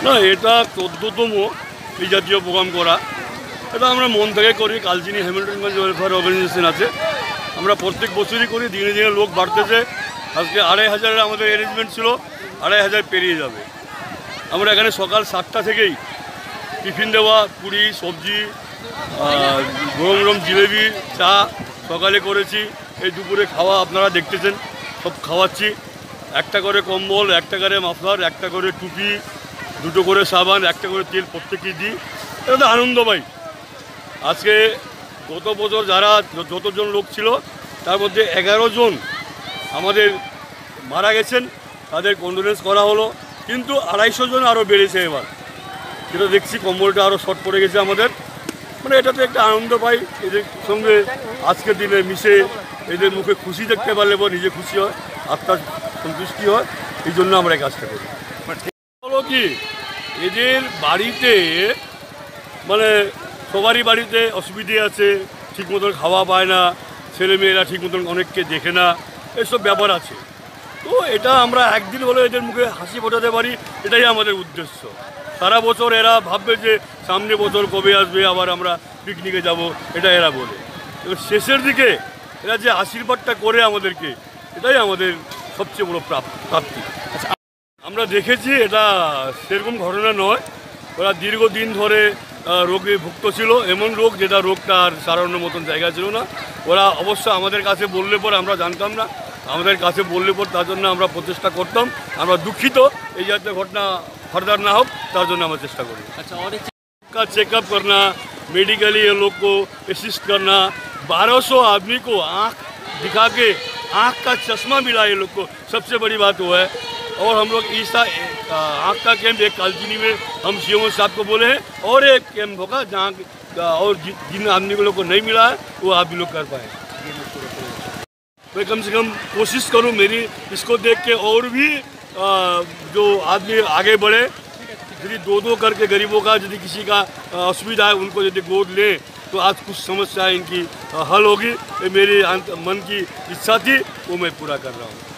না, এটা 14তম এই জাতীয় প্রোগ্রাম করা। এটা আমরা মন থেকে করি। কালচিনি হ্যামিল্টনগঞ্জ ওয়েলফেয়ার অর্গানাইজেশন আছে, আমরা প্রত্যেক বছরই করি। দিনে দিনে লোক বাড়তেছে। আজকে 2500 আমাদের অ্যারেঞ্জমেন্ট ছিল, 2500 পেরিয়ে যাবে। আমরা এখানে সকাল 7টা থেকেই টিফিন দেওয়া, পুরি, সবজি, গরম গরম জিলেবি, চা সকালে করেছি। এই দুপুরে খাওয়া আপনারা দেখতেছেন, সব খাওয়াচ্ছি। একটা করে কম্বল, একটা করে মাফলার, একটা করে টুপি, 2টো করে সাবান, একটা করে তেল প্রত্যেককে দিই। এটা তো আনন্দ ভাই। আজকে গত বছর যারা যতজন লোক ছিল তার মধ্যে 11 জন আমাদের মারা গেছেন, তাদের কন্ডোলেন্স করা হলো। কিন্তু 250 জন আরও বেড়েছে এবার। যেটা দেখছি কম্বলটা আরও শর্ট পড়ে গেছে আমাদের। মানে এটাতে একটা আনন্দ পাই, এদের সঙ্গে আজকের দিনে মিশে এদের মুখে খুশি দেখতে পারলে পর নিজে খুশি হয়, আত্মার সন্তুষ্টি হয়। এই জন্য আমরা এই কাজটা করি। হলো কি, এদের বাড়িতে মানে সবারই বাড়িতে অসুবিধে আছে, ঠিক মতন খাওয়া পায় না, ছেলেমেয়েরা ঠিক মতন অনেককে দেখে না, এসব ব্যাপার আছে। তো এটা আমরা একদিন হলে এদের মুখে হাসি ফোটাতে পারি, এটাই আমাদের উদ্দেশ্য। সারা বছর এরা ভাববে যে সামনে বছর কবে আসবে, আবার আমরা পিকনিকে যাব, এটা এরা বলে। এবার শেষের দিকে এরা যে আশীর্বাদটা করে আমাদেরকে, এটাই আমাদের সবচেয়ে বড় প্রাপ্তি। আমরা দেখেছি এটা সেরকম ঘটনা নয়। ওরা দীর্ঘদিন ধরে রোগে ভুক্ত ছিল, এমন রোগ যেটা রোগটা আর সারানোর মতন জায়গা ছিল না। ওরা অবশ্য আমাদের কাছে বললে পর আমরা জানতাম না, আমাদের কাছে বললে পর তার জন্য আমরা প্রচেষ্টা করতাম। আমরা দুঃখিত এই জাতীয় ঘটনা ফার্দার ना हो, তার জন্য আমরা চেষ্টা করি। अच्छा, और का चेकअप करना, मेडिकली ये लोग को असिस्ट करना, 1200 आदमी को आँख दिखा के आँख का चश्मा मिला ये लोग को, सबसे बड़ी बात वो है। और हम लोग ईसा आँख का कैंप एक कालचिनी में हम सीएम साहब को बोले हैं, और एक कैंप होगा जहाँ और जिन आदमी को लोग को नहीं मिला है वो आप भी लोग कर पाए। मैं कम से कम कोशिश करूँ मेरी इसको देख के और भी जो आदमी आगे बढ़े। यदि 2-2 करके गरीबों का यदि किसी का असुविधा है उनको यदि गोद ले तो आज कुछ समस्या इनकी हल होगी। ये मेरी मन की इच्छा थी, वो मैं पूरा कर रहा हूँ।